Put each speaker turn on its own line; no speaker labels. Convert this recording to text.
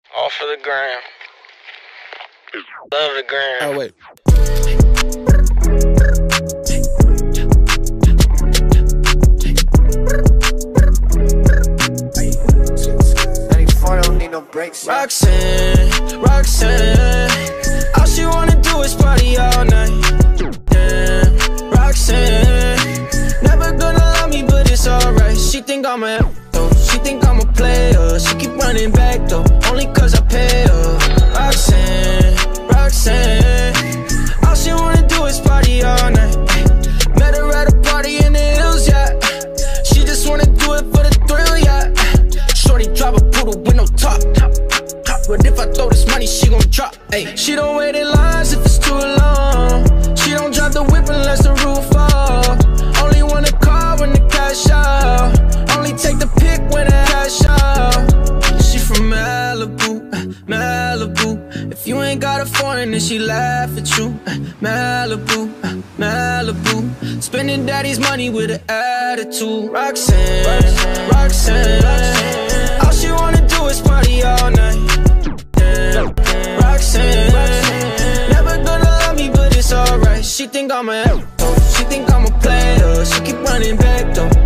All for the gram. Love the gram.
Oh, wait.
Don't need no breaks.
Roxanne, Roxanne, all she wanna do is party all night. Damn, Roxanne, never gonna love me, but it's alright. She think I'm a though, she think I'm a player. She keep running back though, only cause I pay her. Roxanne, Roxanne, all she wanna do is party all night. Met her at a party in the hills, yeah. She just wanna do it for the thrill, yeah. Shorty drive a poodle with no top. But if I throw this money, she gon' drop. Ay. She don't wait in lines if it's too long. She don't drive the whip unless the roof fall. Only want a car when the cash out. Only take the pic when the cash out. She from Malibu, Malibu. If you ain't got a foreign, then she laugh at you. Malibu, Malibu. Spending daddy's money with an attitude. Roxanne, Roxanne, Roxanne. All she wanna do is party all night. Damn, Roxanne, never gonna love me, but it's alright. She think I'm a she think I'm a player. She keep running back though,